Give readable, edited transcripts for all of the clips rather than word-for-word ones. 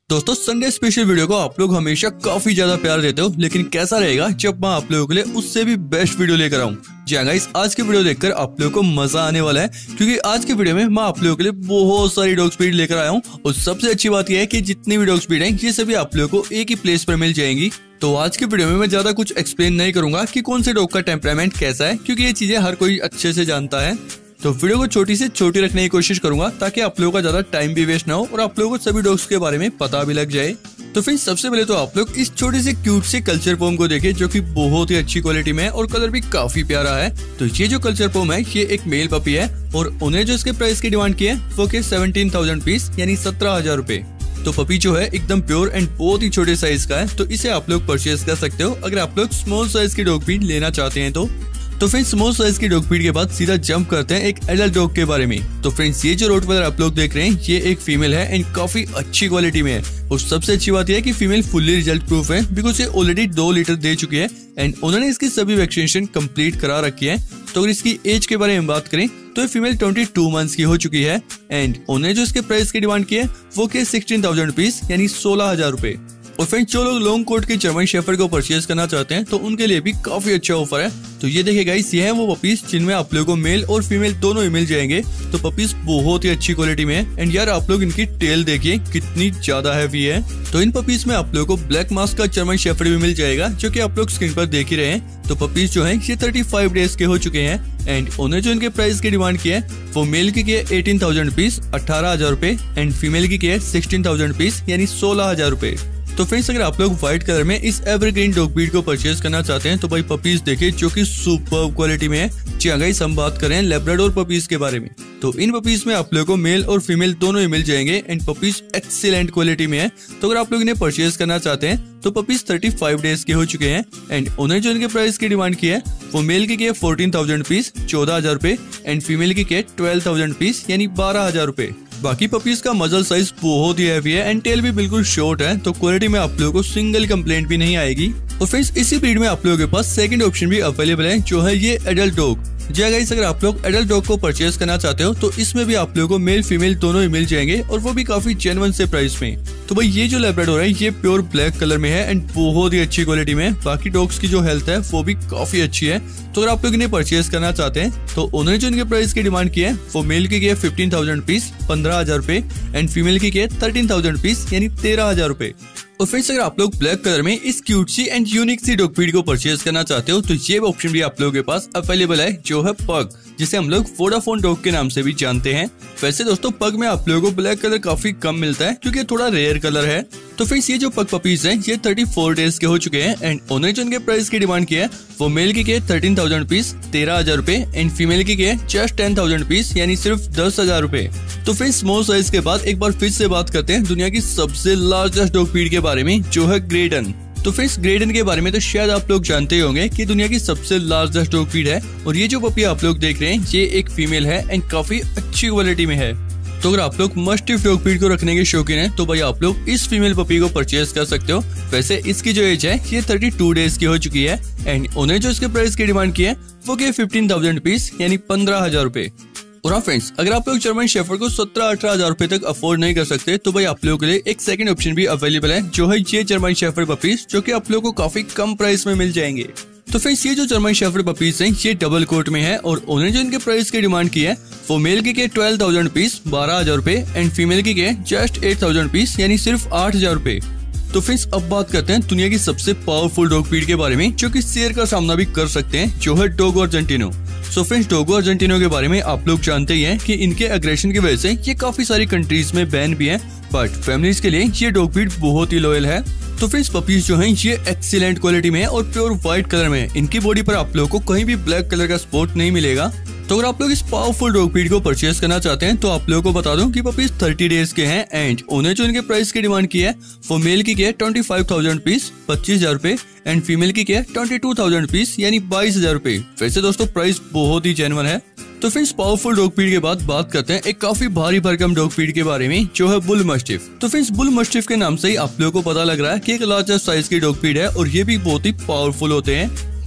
दोस्तों Sunday special video को आप लोग हमेशा काफी ज्यादा प्यार देते हो, लेकिन कैसा रहेगा जब मैं आप लोगों के लिए उससे भी बेस्ट वीडियो लेकर आऊं। जी हाँ गाइस, आज की वीडियो देखकर आप लोगों को मजा आने वाला है, क्योंकि आज की वीडियो में मैं आप लोगों के लिए बहुत सारी डॉग स्पीड लेकर आया हूँ। और सबसे अच्छी बात यह है कि जितनी भी डॉग स्पीड है ये सभी आप लोगों को एक ही प्लेस पर मिल जाएंगी। तो आज की वीडियो में मैं ज्यादा कुछ एक्सप्लेन नहीं करूंगा कि कौन से डॉग का टेम्परामेंट कैसा है, क्योंकि ये चीजें हर कोई अच्छे से जानता है। तो वीडियो को छोटी से छोटी रखने की कोशिश करूंगा ताकि आप लोगों का ज्यादा टाइम भी वेस्ट ना हो और आप लोगों को सभी डॉग्स के बारे में पता भी लग जाए। तो फिर सबसे पहले तो आप लोग इस छोटे से क्यूट से कल्चर पोम को देखें, जो कि बहुत ही अच्छी क्वालिटी में है और कलर भी काफी प्यारा है। तो ये जो कल्चर पोम है ये एक मेल पपी है और उन्हें जो इसके प्राइस की डिमांड की है वो के 17,000 पीस यानी 17,000 रूपए। तो पपी जो है एकदम प्योर एंड बहुत ही छोटे साइज का है, तो इसे आप लोग परचेज कर सकते हो अगर आप लोग स्मॉल साइज की डॉग फीड लेना चाहते हैं। तो फ्रेंड्स स्मॉल साइज की डॉग फीड के बाद सीधा जंप करते हैं एक एडल्ट डॉग के बारे में। तो फ्रेंड्स ये जो रोटवाइलर आप लोग देख रहे हैं ये एक फीमेल है एंड काफी अच्छी क्वालिटी में है। और सबसे अच्छी बात यह है कि फीमेल फुल्ली रिजल्ट प्रूफ है, बिकॉज ये ऑलरेडी 2 लीटर दे चुकी है एंड उन्होंने इसकी सभी वैक्सीनेशन कंप्लीट करा रखी है। तो अगर इसकी एज के बारे में बात करें तो ये फीमेल 22 मंथ्स की हो चुकी है एंड उन्हें जो इसके प्राइस की डिमांड की है वो के 16,000 रुपीज यानी 16,000 रूपए। और फ्रेंड्स जो लोग लॉन्ग कोट के जर्मन शेफर्ड को परचेज करना चाहते हैं तो उनके लिए भी काफी अच्छा ऑफर है। तो ये देखिए गाइस, ये है वो पपीज जिनमें आप लोगों को मेल और फीमेल दोनों ही मिल जाएंगे। तो पपीज बहुत ही अच्छी क्वालिटी में है एंड यार आप लोग इनकी टेल देखिए कितनी ज्यादा हैवी है। तो इन पपीज में आप लोगों को ब्लैक मास्क का जर्मन शेफर्ड भी मिल जाएगा, जो कि आप लोग स्क्रीन पर देख ही रहे हैं। तो पपीज जो है ये 35 डेज के हो चुके हैं एंड उन्हें जो इनके प्राइस की डिमांड की है वो मेल की है 18,000 रुपीज 18,000 रूपए एंड फीमेल की है 16,000 रुपीज यानी 16,000 रूपए। तो फ्रेंड्स अगर आप लोग व्हाइट कलर में इस एवरग्रीन डॉग ब्रीड को परचेज करना चाहते हैं तो भाई पपीज देखिए जो कि सुपर्ब क्वालिटी में है। जी हाँ गाइस, हम बात कर रहे हैं लैब्राडोर पपीज के बारे में। तो इन पपीज में आप लोगों को मेल और फीमेल दोनों ही मिल जाएंगे एंड पपीज एक्सीलेंट क्वालिटी में है। तो अगर आप लोग इन्हें परचेज करना चाहते हैं तो पपीज 35 डेज के हो चुके हैं एंड उन्हें जो इनके प्राइस की डिमांड की है वो मेल की है 14,000 पीस 14,000 रूपए एंड फीमेल की है 12,000 पीस यानी 12,000 रूपए। बाकी पपीज का मजल साइज बहुत ही हैवी है एंड टेल भी बिल्कुल शॉर्ट है, तो क्वालिटी में आप लोगों को सिंगल कंप्लेंट भी नहीं आएगी। और फ्रेंड्स इसी ब्रीड में आप लोगों के पास सेकंड ऑप्शन भी अवेलेबल है, जो है ये एडल्ट डॉग। जी गाइस, अगर आप लोग एडल्ट डॉग को परचेज करना चाहते हो तो इसमें भी आप लोगों को मेल फीमेल दोनों ही मिल जाएंगे और वो भी काफी जेन्युइन से प्राइस में। तो भाई ये जो लैब्राडोर है ये प्योर ब्लैक कलर में है एंड बहुत ही अच्छी क्वालिटी में है। बाकी डॉग्स की जो हेल्थ है वो भी काफी अच्छी है। तो अगर आप लोग इन्हें परचेज करना चाहते हैं तो उन्हें जो इनके प्राइस की डिमांड की है वो मेल की है 15,000 पीस 15,000 रूपए एंड फीमेल की है 13,000 पीस यानी 13,000 रूपए। और फ्रेंड्स अगर आप लोग ब्लैक कलर में इस क्यूट सी एंड यूनिक सी डॉग ब्रीड को परचेज करना चाहते हो तो ये ऑप्शन भी आप लोगों के पास अवेलेबल है, जो है पग, जिसे हम लोग वोडाफोन डॉग के नाम से भी जानते हैं। वैसे दोस्तों पग में आप लोगों को ब्लैक कलर काफी कम मिलता है क्योंकि थोड़ा रेयर कलर है। तो फ्रेंड्स ये जो पग पपीज हैं ये 34 डेज के हो चुके हैं एंड उन्हें जो इनके प्राइस की डिमांड की है वो मेल की है 13,000 पीस 13,000 रूपए एंड फीमेल की है जस्ट 10,000 पीस यानी सिर्फ 10,000 रूपए। तो फ्रेंड्स स्मॉल साइज के बाद एक बार फिर से बात करते हैं दुनिया की सबसे लार्जेस्ट डॉग ब्रीड के बारे में, जो है ग्रेडन। तो फ्रेंड्स ग्रेडन के बारे में तो शायद आप लोग जानते ही होंगे कि दुनिया की सबसे लार्जेस्ट डॉग ब्रीड है और ये जो पपी आप लोग देख रहे हैं ये एक फीमेल है एंड काफी अच्छी क्वालिटी में है। तो अगर आप लोग मस्टिफ डॉग ब्रीड को रखने के शौकीन हैं तो भाई आप लोग इस फीमेल पपी को परचेज कर सकते हो। वैसे इसकी जो एज है ये 32 डेज की हो चुकी है एंड उन्हें जो इसके प्राइस की डिमांड की है वो के 15,000 पीस यानी 15,000 रूपए। और हाँ फ्रेंड्स, अगर आप लोग जर्मन शेफर्ड को 17-18,000 रूपए तक अफोर्ड नहीं कर सकते तो भाई आप लोगों के लिए एक सेकंड ऑप्शन भी अवेलेबल है, जो है ये जर्मन शेफर्ड पपीज, जो कि आप लोगों को काफी कम प्राइस में मिल जाएंगे। तो फ्रेंड्स ये जो जर्मन शेफर्ड पपीज हैं ये डबल कोट में है और उन्हें जो इनके प्राइस की डिमांड की है वो मेल की 12,000 पीस 12,000 रूपए एंड फीमेल की जस्ट 8,000 पीस यानी सिर्फ 8,000 रूपए। तो फ्रेंड्स अब बात करते हैं दुनिया की सबसे पावरफुल डॉग ब्रीड के बारे में, जो कि शेर का सामना भी कर सकते हैं, जो है dogo argentino. So friends dogo argentino के बारे में आप लोग जानते ही हैं कि इनके एग्रेशन की वजह से ये काफी सारी कंट्रीज में बैन भी हैं, बट फैमिलीज के लिए ये डॉग ब्रीड बहुत ही लॉयल है। तो फ्रेंड्स पपीज जो हैं ये एक्सीलेंट क्वालिटी में है और प्योर व्हाइट कलर में है। इनकी बॉडी पर आप लोगों को कहीं भी ब्लैक कलर का स्पॉट नहीं मिलेगा। तो अगर आप लोग इस पावरफुल डॉग ब्रीड को परचेज करना चाहते हैं तो आप लोगों को बता दूं कि पपीज 30 डेज के हैं एंड उन्हें जो इनके प्राइस की डिमांड की है वो मेल की है 25,000 पीस 25,000 रूपए एंड फीमेल की है 22,000 पीस यानी 22,000 रूपए। वैसे दोस्तों प्राइस बहुत ही जेन्युइन है। तो फ्रेंड्स पावरफुल डॉग ब्रीड के बाद बात करते हैं एक काफी भारी भरकम डॉग ब्रीड के बारे में, जो है बुल मस्टिफ। तो फ्रेंड्स बुल मस्टिफ के नाम से ही आप लोगों को पता लग रहा है कि एक लार्जेस्ट साइज की डॉग ब्रीड है और ये भी बहुत ही पावरफुल होते हैं।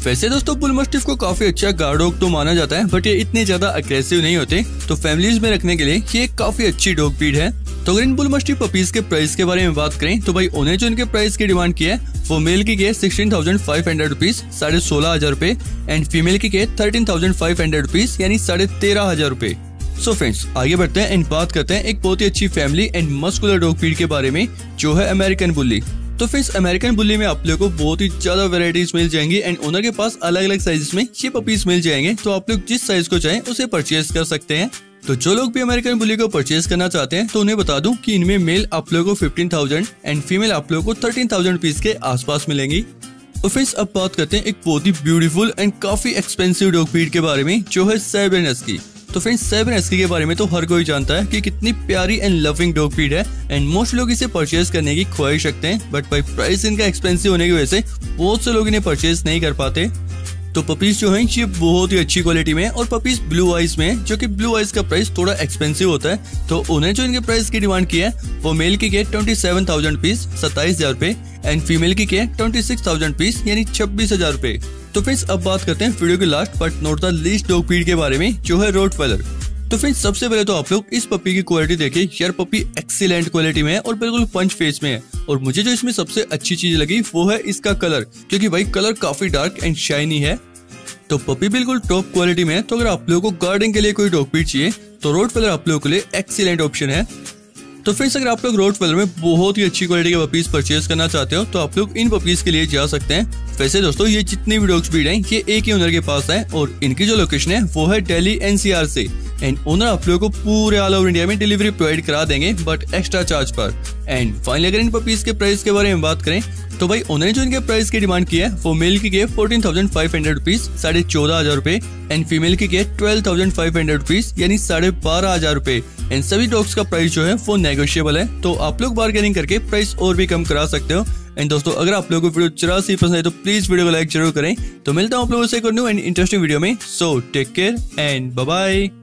वैसे दोस्तों बुल मास्टिफ को काफी अच्छा गार्ड डॉग तो माना जाता है, बट ये इतने ज्यादा अग्रेसिव नहीं होते, तो फैमिलीज में रखने के लिए ये काफी अच्छी डॉग ब्रीड है। तो अगर इन बुल मास्टिफ पपीज के प्राइस के बारे में बात करें तो भाई उन्हें जो इनके प्राइस की डिमांड की है वो मेल की है 16,500 रुपीज, 16,500 रुपए, एंड फीमेल की है 13,500 रुपीज, यानी 13,500 रुपए। सो फ्रेंड्स आगे बढ़ते हैं एंड बात करते हैं एक बहुत ही अच्छी family and muscular dog breed के बारे में, जो है अमेरिकन बुल्ली। तो फ्रेंड्स अमेरिकन बुल्ली में आप लोगों को बहुत ही ज्यादा वैरायटीज मिल जाएंगी एंड ओनर के पास अलग अलग साइजेस में ये पपीज मिल जाएंगे, तो आप लोग जिस साइज को चाहें उसे परचेज कर सकते हैं। तो जो लोग भी अमेरिकन बुल्ली को परचेज करना चाहते हैं तो उन्हें बता दूं कि इनमें मेल आप लोगों को 15,000 एंड फीमेल आप लोगों को 13,000 रुपीज के आसपास मिलेंगी। तो फ्रेंड्स अब बात करते हैं एक बहुत ही ब्यूटीफुल एंड काफी एक्सपेंसिव डॉग ब्रीड के बारे में, जो है साइबेरियन हस्की। तो फ्रेंड्स साइबेरियन हस्की के बारे में तो हर कोई जानता है कि कितनी प्यारी एंड लविंग डॉग ब्रीड है एंड मोस्ट लोग इसे परचेज करने की ख्वाहिश रखते हैं, बट भाई प्राइस इनका एक्सपेंसिव होने की वजह से बहुत से लोग इन्हें परचेज नहीं कर पाते। तो पपीज जो हैं ये बहुत ही अच्छी क्वालिटी में है और पपीज ब्लू आइज में है, जो कि ब्लू आइज का प्राइस थोड़ा एक्सपेंसिव होता है। तो उन्हें जो इनके प्राइस की डिमांड की है वो मेल की है 27,000 रुपीज, 27,000 रुपए, एंड फीमेल की है 26,000 रुपीज, यानी 26,000 रुपए। तो फ्रेंड्स अब बात करते हैं वीडियो के last but not the least dog breed के बारे में, जो है रोटवाइलर। तो फ्रेंड्स सबसे पहले तो आप लोग इस पपी की क्वालिटी देखिए, यार पपी एक्सीलेंट क्वालिटी में है और बिल्कुल पंच फेस में है। और मुझे जो इसमें सबसे अच्छी चीज लगी वो है इसका कलर, क्योंकि भाई कलर काफी डार्क एंड शाइनी है। तो पपी बिल्कुल टॉप क्वालिटी में है। तो अगर आप लोगों को गार्डिंग के लिए कोई डॉग ब्रीड चाहिए तो रोटवाइलर आप लोगों के लिए एक्सीलेंट ऑप्शन है। तो फ्रेंड्स अगर आप लोग रोटवाइलर में बहुत ही अच्छी क्वालिटी के पपीज परचेज करना चाहते हो तो आप लोग इन पपीज के लिए जा सकते हैं। वैसे दोस्तों ये जितनी भी डॉग ब्रीड हैं ये एक ही ओनर के पास है और इनकी जो लोकेशन है वो है दिल्ली NCR से, एंड ओनर आप लोगों को पूरे ऑल ओवर इंडिया में डिलीवरी प्रोवाइड करा देंगे, बट एक्स्ट्रा चार्ज पर। एंड फाइनली अगर इन पपीज के प्राइस के बारे में बात करें तो भाई उन्होंने जो इनके प्राइस की डिमांड की है वो मेल की है 14,500 रुपीज, 14,500 रुपए, एंड फीमेल की है 12,500 रुपीज, यानी 12,500 रुपए। एंड सभी डॉग्स का प्राइस जो है वो नेगोशिएबल है, तो आप लोग बार्गेनिंग करके प्राइस और भी कम करा सकते हो। एंड दोस्तों अगर आप लोगों को वीडियो जरा सी पसंद है तो प्लीज वीडियो को लाइक जरूर करें। तो मिलता हूँ आप लोगों से एक न्यू एंड इंटरेस्टिंग वीडियो में। So take care and bye bye.